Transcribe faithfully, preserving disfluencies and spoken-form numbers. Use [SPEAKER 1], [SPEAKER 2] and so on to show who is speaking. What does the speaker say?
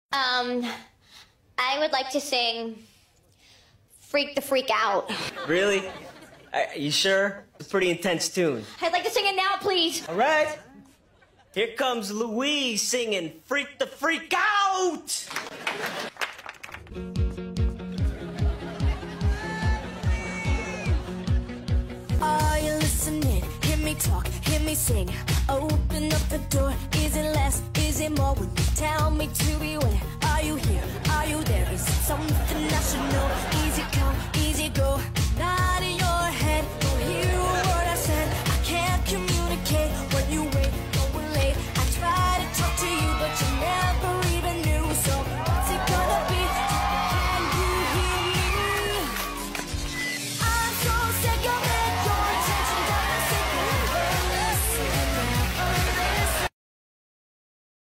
[SPEAKER 1] Um, I would like to sing Freak the Freak Out.
[SPEAKER 2] Really? Are you sure? It's a pretty intense tune.
[SPEAKER 1] I'd like to sing it now, please.
[SPEAKER 2] All right. Here comes Louise singing Freak the Freak Out!
[SPEAKER 3] Are you listening? Hear me talk, hear me sing. Open up the door. Is it less? Is it more? When you tell me to beware. Are you here? Are you there? Is it something